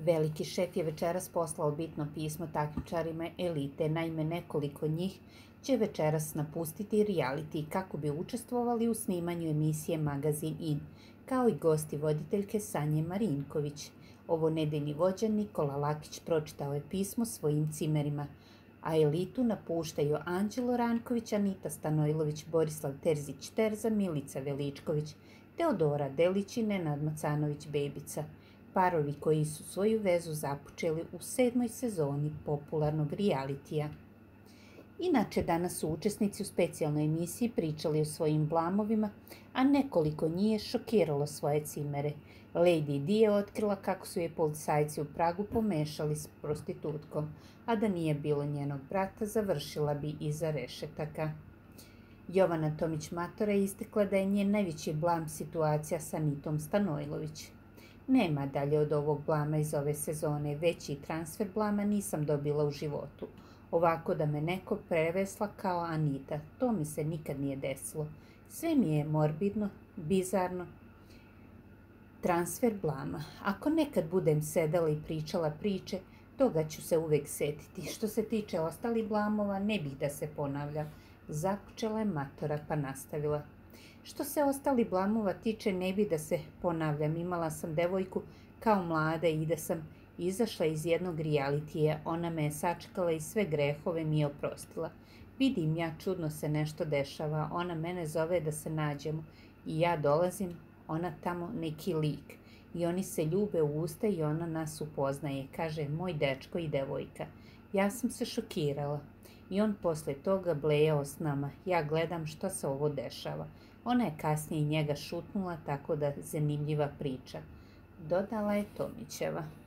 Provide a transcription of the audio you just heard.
Veliki šef je večeras poslao bitno pismo takmičarima elite, naime nekoliko njih će večeras napustiti reality kako bi učestvovali u snimanju emisije Magazin In, kao i gosti voditeljke Sanje Marinković. Ovo nedeljni vođa Nikola Lakić pročitao je pismo svojim cimerima, a elitu napuštaju Anđelo Ranković, Anita Stanojlović, Borislav Terzić-Terza, Milica Veličković, Teodora Delić i Nenad Macanović-Bebica, parovi koji su svoju vezu započeli u 7. sezoni popularnog realitija. Inače, danas su učesnici u specijalnoj emisiji pričali o svojim blamovima, a nekoliko njih je šokiralo svoje cimere. Lady Di je otkrila kako su je policajci u Pragu pomešali s prostitutkom, a da nije bilo njenog brata, završila bi iza rešetaka. Jovana Tomić-Matora je istakla da je njen najveći blam situacija sa Anitom Stanojlović. Nema dalje od ovog blama iz ove sezone, veći transfer blama nisam dobila u životu. Ovako da me neko prevesla kao Anita, to mi se nikad nije desilo. Sve mi je morbidno, bizarno. Transfer blama. Ako nekad budem sedela i pričala priče, toga ću se uvek setiti. Što se tiče ostalih blamova, ne bih da se ponavljam. Započela je Matora pa nastavila. Što se ostali blamova tiče, ne bi da se ponavljam. Imala sam devojku kao mlada i da sam izašla iz jednog realitija. Ona me je sačekala i sve grehove mi je oprostila. Vidim ja, čudno se nešto dešava. Ona mene zove da se nađemo i ja dolazim, ona tamo neki lik. I oni se ljube u usta i ona nas upoznaje. Kaže, moj dečko i devojka. Ja sam se šokirala. I on posle toga blejao s nama. Ja gledam što se ovo dešava. Ona je kasnije njega šutnula, tako da zanimljiva priča. Dodala je Tomićeva.